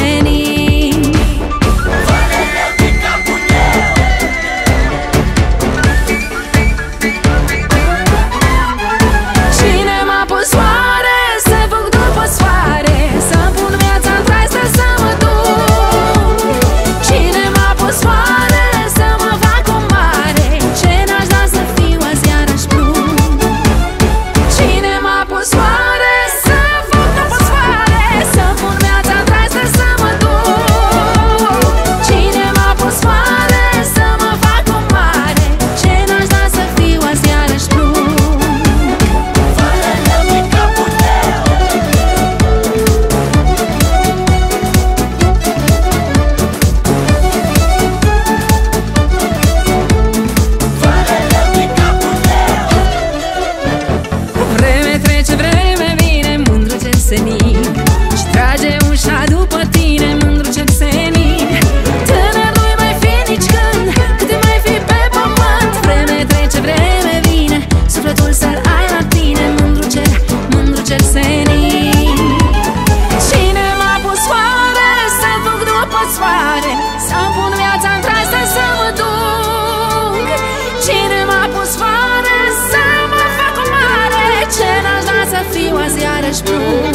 senin. Cine m-a pus soare să fug după soare, să-mi pun viața-n traistă să mă duc? Cine m-a pus soare să mă fac o mare, ce n-aș da să fiu azi iarăși plumb? Cine m-a pus soare să fug după soare, să-mi pun viața-n traistă să mă duc? Cine m-a pus soare să mă fac o mare, ce n-aș da să fiu azi iarăși plumb? Vreme trece, vreme vine, mândru cel senin, și trage ușa după tine, mândru cel senin. Tânăr nu-i mai fi nici când, cât mai fi pe pământ. Vreme trece, vreme vine, sufletul să-l ai la tine, mândru cel senin. Cine m-a pus soare să fug după soare, să-mi pun viața-n traistă să mă duc? Cine m-a pus soare să mă fac o mare, ce n-aș da să fiu azi iarăși plumb?